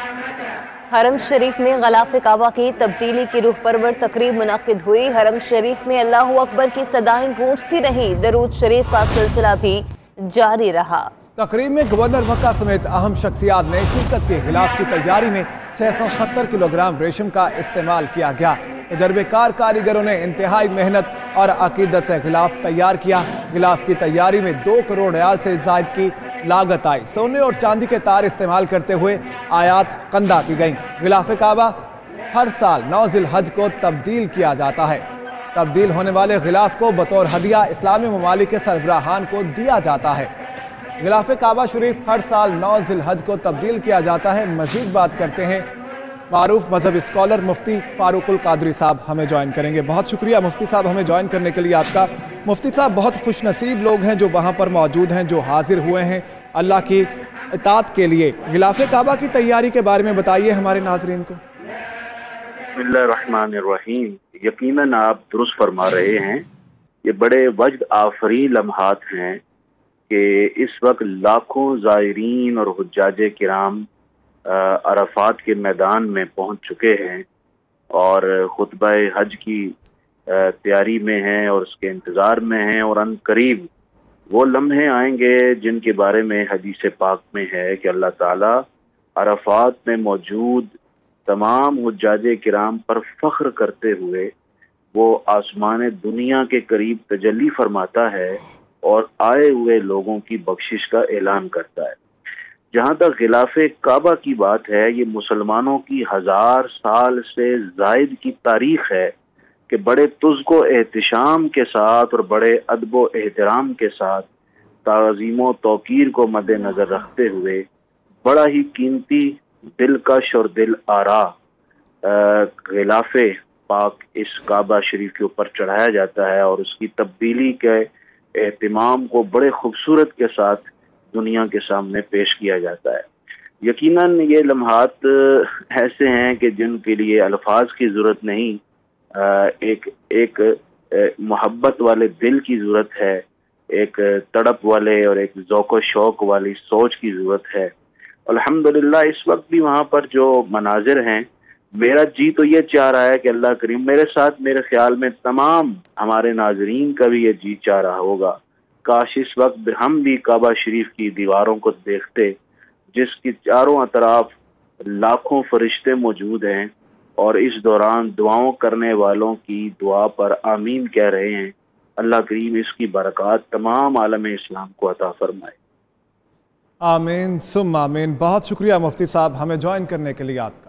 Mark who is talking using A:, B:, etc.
A: हरम शरीफ में गलाफ काबा की तब्दीली की रूह परवर तकरीब मुनक्किद हुई। हरम शरीफ में अल्लाहु अकबर की सदाएं गूंजती रहीं। दरूद शरीफ का सिलसिला भी जारी रहा।
B: तकरीब में गवर्नर मक्का समेत अहम शख्सियात ने शिरकत के गिलाफ की तैयारी में 670 किलोग्राम रेशम का इस्तेमाल किया गया। तजर्बेकार कारीगरों ने इंतहाई मेहनत और अकीदत से गिलाफ तैयार किया। गिलाफ की तैयारी में 2 करोड़ रियाल से ज़ायद की लागत आई। सोने और चांदी के तार इस्तेमाल करते हुए आयात कंदा की गई। गिलाफ काबा हर साल 9 ज़िलहज को तब्दील किया जाता है। तब्दील होने वाले गिलाफ को बतौर हदिया इस्लामी ममालिक के सरबराहान को दिया जाता है। गिलाफ काबा शरीफ हर साल 9 ज़िलहज को तब्दील किया जाता है। मजीद बात करते हैं मारूफ मजहब स्कॉलर मुफ्ती फारूकुल कादरी साहब हमें ज्वाइन करेंगे। बहुत शुक्रिया मुफ्ती साहब हमें ज्वाइन करने के लिए आपका। मुफ्ती साहब, बहुत खुश नसीब लोग हैं जो वहाँ पर मौजूद हैं, जो हाजिर हुए हैं अल्लाह की इताअत के लिए। गिलाफ काबा की तैयारी के बारे में बताइए हमारे नाज़रीन को।
C: बिस्मिल्लाहिर्रहमानिर्रहीम। यकीनन आप दुरुस्त फरमा रहे हैं। ये बड़े वजद आफरी लम्हात हैं कि इस वक्त लाखों ज़ायरीन और हुज्जाजे किराम अरफात के मैदान में पहुंच चुके हैं और खुतबा हज की तैयारी में हैं और उसके इंतज़ार में हैं। और अन करीब वो लम्हे आएंगे जिनके बारे में हदीस पाक में है कि अल्लाह ताला अरफात में मौजूद तमाम हुज्जाजे किराम पर फ़ख्र करते हुए वो आसमान दुनिया के करीब तजल्ली फरमाता है और आए हुए लोगों की बख्शिश का ऐलान करता है। जहाँ तक गिलाफ़े काबा की बात है, ये मुसलमानों की 1000 साल से ज़ायद की तारीख़ है कि बड़े तुज़्को एहतिशाम के साथ और बड़े अदब एहतराम के साथ ताज़ीम व तौक़ीर को मद्देनज़र रखते हुए बड़ा ही कीमती दिलकश और दिल आरा गिलाफ़े पाक इस काबा शरीफ के ऊपर चढ़ाया जाता है और उसकी तब्दीली के एहतिमाम को बड़े खूबसूरत के साथ दुनिया के सामने पेश किया जाता है। यकीनन ये लम्हात ऐसे हैं कि जिनके लिए अल्फाज की ज़रूरत नहीं, एक मोहब्बत वाले दिल की ज़रूरत है, एक तड़प वाले और एक ज़ौक़ शौक़ वाली सोच की ज़रूरत है। अल्हम्दुलिल्लाह इस वक्त भी वहाँ पर जो मनाजिर हैं, मेरा जी तो ये चाह रहा है कि अल्लाह करीम मेरे साथ, मेरे ख्याल में तमाम हमारे नाजरीन का भी ये जी चाह रहा होगा, काश इस वक्त हम भी काबा शरीफ की दीवारों को देखते जिसकी चारों अतराफ लाखों फरिश्ते मौजूद हैं और इस दौरान दुआओं करने वालों की दुआ पर आमीन कह रहे हैं। अल्लाह करीम इसकी बरकत तमाम आलम इस्लाम को अता फरमाए।
B: आमीन सुम आमीन। बहुत शुक्रिया मुफ्ती साहब हमें ज्वाइन करने के लिए। आप